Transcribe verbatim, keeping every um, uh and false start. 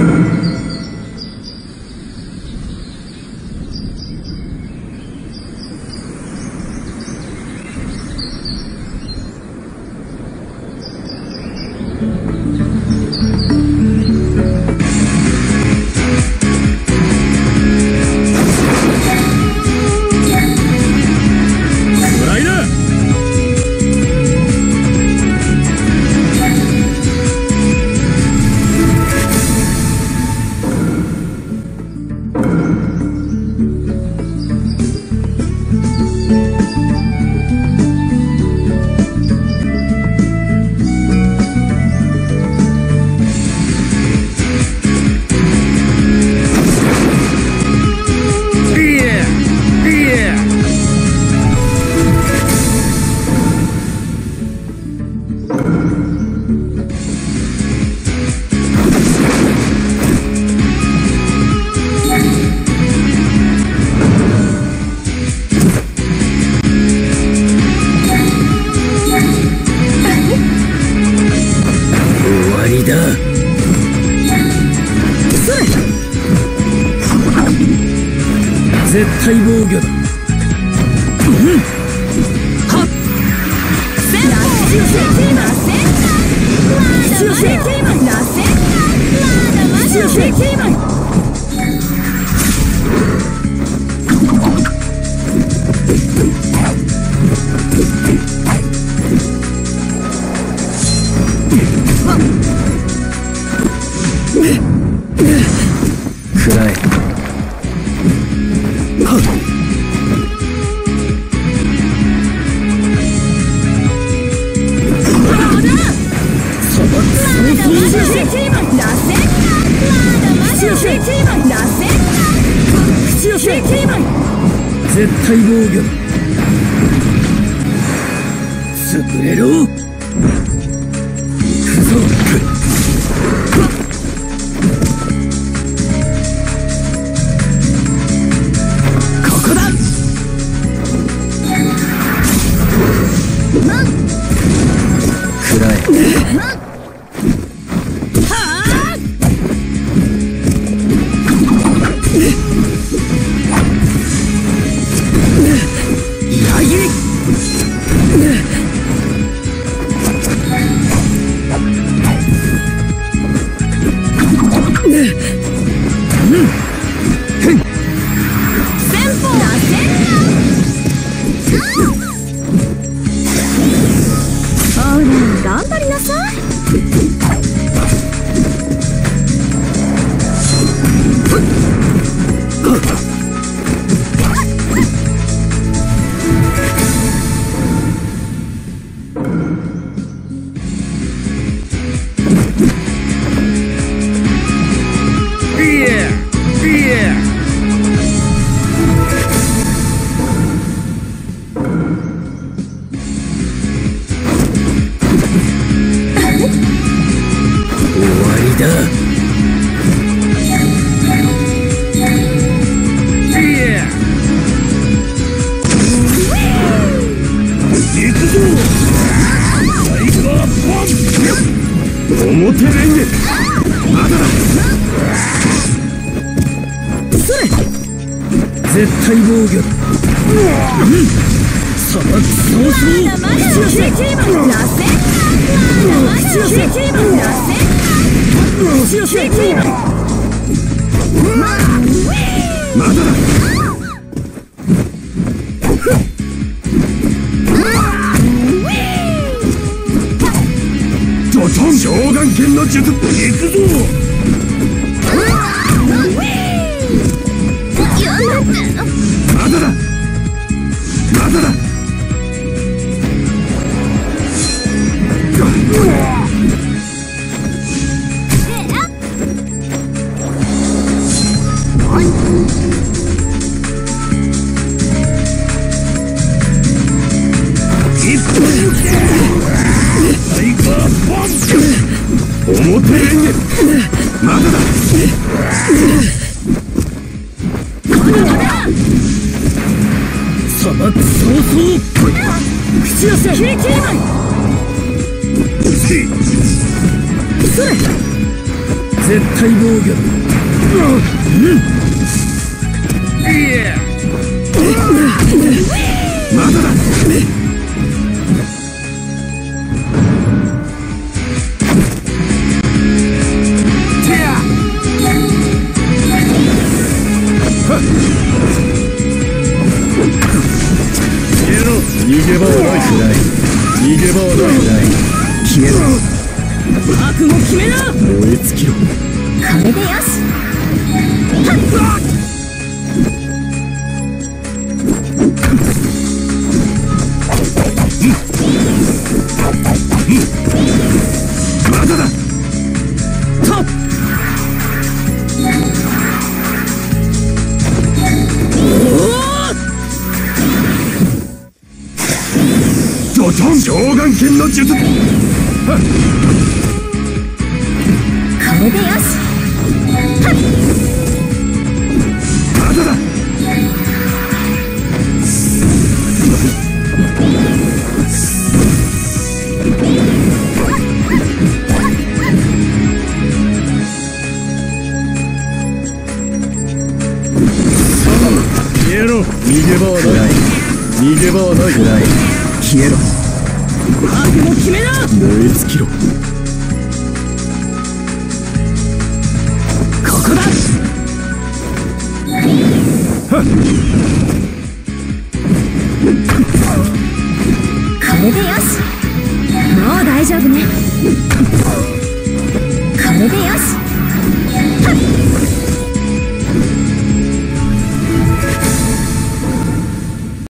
絶対防御だ。暗い。絶対防御だ。潰れろ。行くぞ。ここだ。暗い。表レンゲまだだ。絶対防御だ。さばく早々。まだだ。召喚剣の術、行くぞ。まだだ。まだだ。一本タイガーボン表レンゲまだだ。さばく早々。口寄せキリキリマン。それ絶対防御。まだだ。逃げ場はないしない。逃げ場はないしない。消えろ。覚悟決めな。燃え尽きろ。これでよし。まだだ。とっ。上眼筋の術。これでよし。まだだ。消えろ。逃げ場はない。逃げ場はない。消えろ。覚悟決めな。燃え尽きろ。ここだ。これでよし。もう大丈夫ね。これでよし。